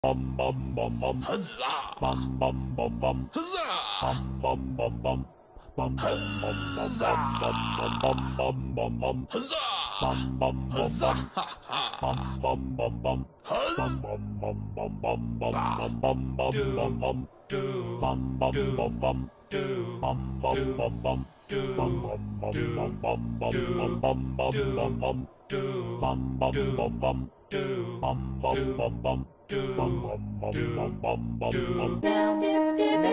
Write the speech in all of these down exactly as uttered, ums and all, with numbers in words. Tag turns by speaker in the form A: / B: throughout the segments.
A: bum bum bum bum
B: Huzzah!
A: bum bum bum bum
B: Huzzah!
A: bum bum bum bum bum
B: Huzzah!
A: bum bum bum bum bum
B: Huzzah!
A: bum bum bum
B: Huzzah!
A: bum bum bum bum bum
B: Huzz!
A: bum bum bum bum bum
B: Bah!
A: bum bum bum
B: Do,
A: bum bum
B: do,
A: bum bum
B: do,
A: bum bum
B: do,
A: bum bum bum bum
B: do,
A: bum bum
B: do,
A: bum bum bum
B: do,
A: bum bum bum
B: do,
A: bum bum
B: do,
A: bum bum
B: do,
A: bum bum
B: do,
A: bum bum bum bum
B: do,
A: bum bum bum
B: do,
A: bum bum bum
B: do.
A: bum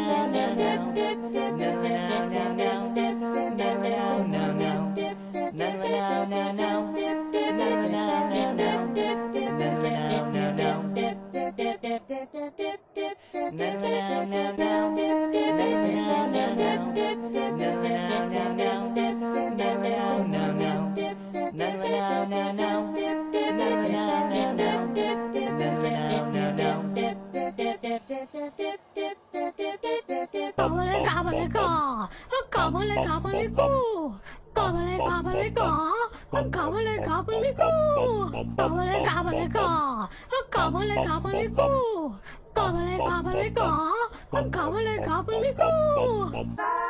C: Gobble gobble go, gobble gobble go, gobble gobble go, gobble gobble go, gobble gobble go, gobble gobble go, gobble gobble go, gobble gobble go.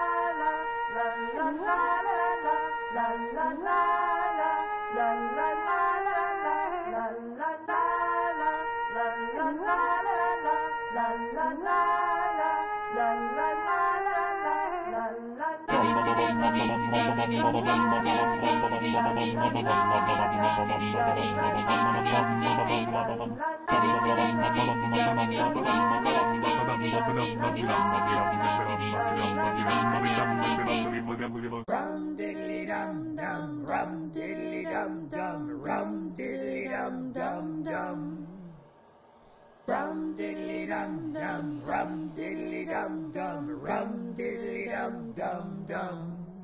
D: Rum diddly dum dum, rum diddly dum dum, rum diddly dum dum dum. Rum diddly dum dum, rum diddly dum dum, rum diddly dum dum dum.